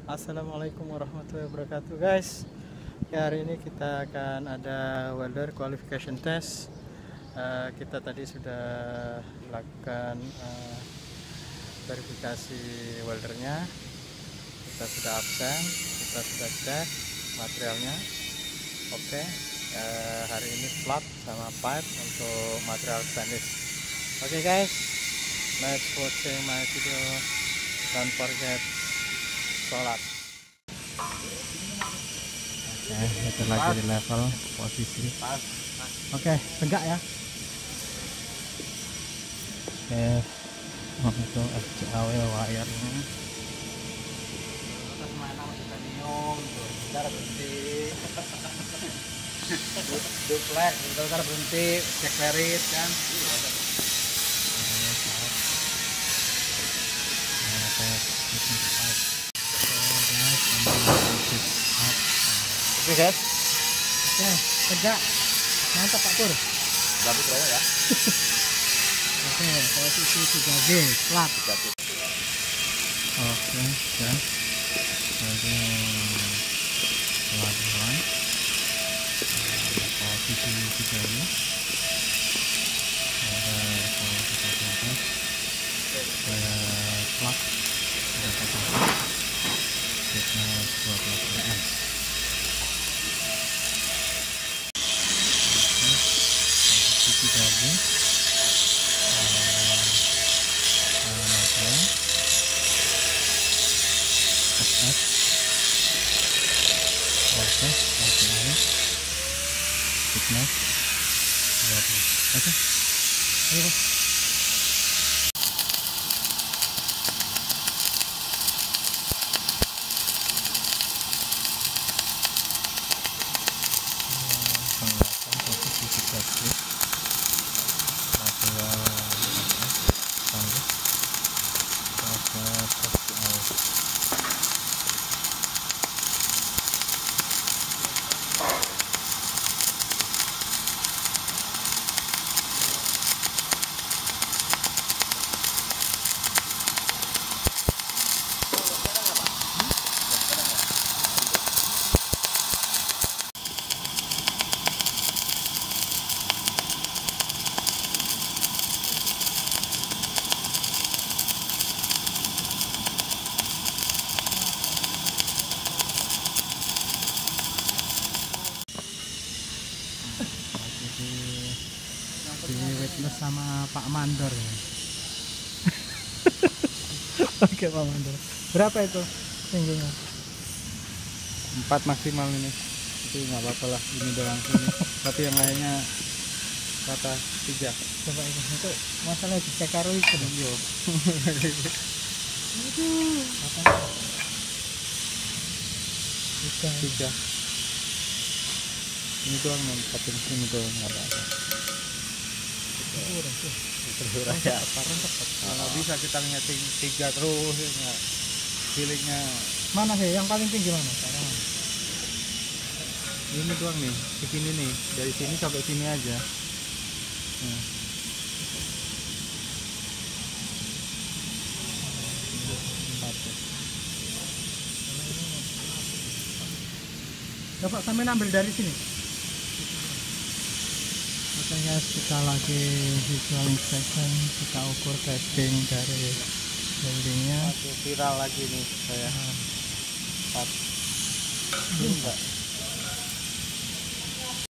Assalamualaikum warahmatullahi wabarakatuh guys. Ya, hari ini kita akan ada welder qualification test. Kita tadi sudah lakukan verifikasi weldernya. Kita sudah absen, kita sudah cek materialnya. Oke. Hari ini flat sama pipe untuk material stainless. Oke guys, let's watching my video. Don't forget sholat. Oke, itu lagi di level posisi. Oke, tegak ya. Oke, untuk FCAW wire ini. Duplek, bentar berhenti, cek ferit kan. Oke guys, oke, tegak, mantap Pak Pur. Bagus ya. Oke, posisi 3G, flat. Oke, ya. Jadi flat mulai. Posisi 3G. Ada posisi 3G. Flat. Ada posisi. Fitness 12 cm. Oke. Ayo. Di witness sama Pak Mandor ya. Oke Pak Mandor, berapa itu tingginya? 4 maksimal ini, itu nggak apa-apa lah, ini doang ini. Tapi yang lainnya kata 3. Coba itu masalah dicek karo itu dong yo. Aduh, 3. Ini doang non, tapi ini doang nggak apa-apa. Terurah ya. Kalau bisa kita lihat 3 terus ya nggak, feelingnya. Mana sih yang paling tinggi mana? Ini doang nih, segini nih, dari sini sampai sini aja. Coba sampai ambil dari sini. Makanya kita lagi visual inspection, kita ukur testing dari weldingnya. Viral lagi nih saya. Ini enggak.